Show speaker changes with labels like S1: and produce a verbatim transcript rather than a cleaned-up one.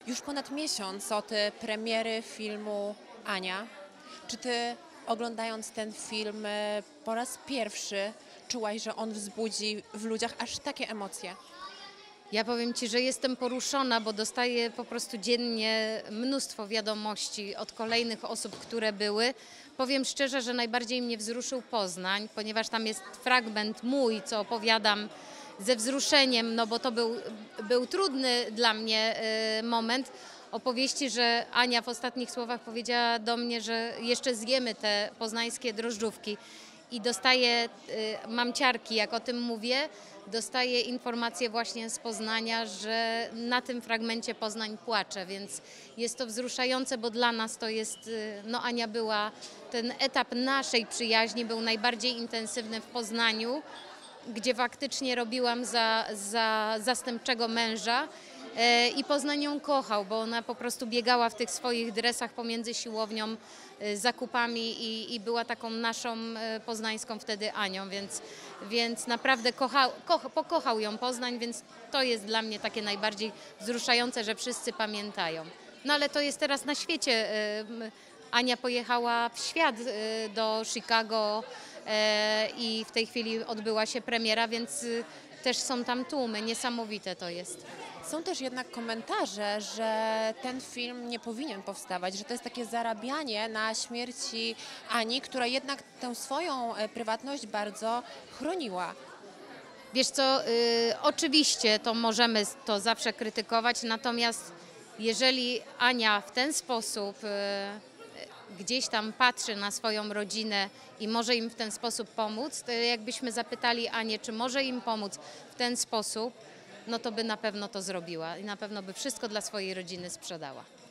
S1: Już ponad miesiąc od y, premiery filmu Ania. Czy ty, oglądając ten film y, po raz pierwszy, czułaś, że on wzbudzi w ludziach aż takie emocje?
S2: Ja powiem Ci, że jestem poruszona, bo dostaję po prostu dziennie mnóstwo wiadomości od kolejnych osób, które były. Powiem szczerze, że najbardziej mnie wzruszył Poznań, ponieważ tam jest fragment mój, co opowiadam ze wzruszeniem, no bo to był, był trudny dla mnie y, moment opowieści, że Ania w ostatnich słowach powiedziała do mnie, że jeszcze zjemy te poznańskie drożdżówki. I dostaję, y, mam ciarki, jak o tym mówię, dostaję informację właśnie z Poznania, że na tym fragmencie Poznań płacze, więc jest to wzruszające, bo dla nas to jest, y, no Ania była, ten etap naszej przyjaźni był najbardziej intensywny w Poznaniu, gdzie faktycznie robiłam za, za zastępczego męża. E, I Poznań ją kochał, bo ona po prostu biegała w tych swoich dresach pomiędzy siłownią, e, zakupami i, i była taką naszą e, poznańską wtedy Anią, więc, więc naprawdę kochał, koch, pokochał ją Poznań, więc to jest dla mnie takie najbardziej wzruszające, że wszyscy pamiętają. No ale to jest teraz na świecie. e, m, Ania pojechała w świat, e, do Chicago e, i w tej chwili odbyła się premiera, więc y, też są tam tłumy, niesamowite to jest.
S1: Są też jednak komentarze, że ten film nie powinien powstawać, że to jest takie zarabianie na śmierci Ani, która jednak tę swoją e, prywatność bardzo chroniła.
S2: Wiesz co, y, oczywiście to możemy to zawsze krytykować, natomiast jeżeli Ania w ten sposób y, y, gdzieś tam patrzy na swoją rodzinę i może im w ten sposób pomóc, to jakbyśmy zapytali Anię, czy może im pomóc w ten sposób, no to by na pewno to zrobiła i na pewno by wszystko dla swojej rodziny sprzedała.